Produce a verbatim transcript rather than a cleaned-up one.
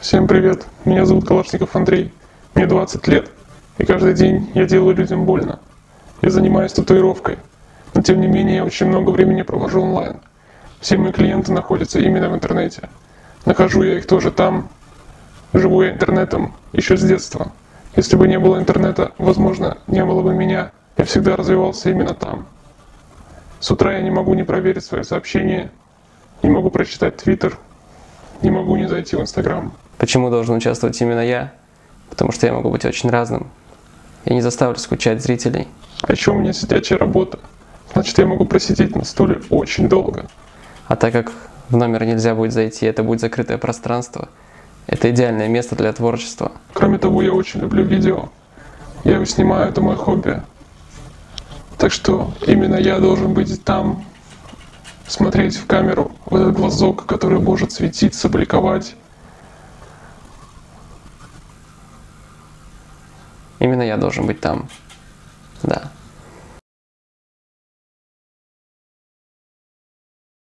Всем привет, меня зовут Калашников Андрей, мне двадцать лет, и каждый день я делаю людям больно. Я занимаюсь татуировкой, но тем не менее я очень много времени провожу онлайн. Все мои клиенты находятся именно в интернете. Нахожу я их тоже там, живу я интернетом еще с детства. Если бы не было интернета, возможно, не было бы меня, я всегда развивался именно там. С утра я не могу не проверить свои сообщения, не могу прочитать твиттер, не могу не зайти в инстаграм. Почему должен участвовать именно я? Потому что я могу быть очень разным. Я не заставлю скучать зрителей. А еще у меня сидячая работа. Значит, я могу просидеть на стуле очень долго. А так как в номер нельзя будет зайти, это будет закрытое пространство, это идеальное место для творчества. Кроме того, я очень люблю видео. Я его снимаю, это мое хобби. Так что именно я должен быть там, смотреть в камеру, в этот глазок, который может светиться, бликовать. Именно я должен быть там. Да.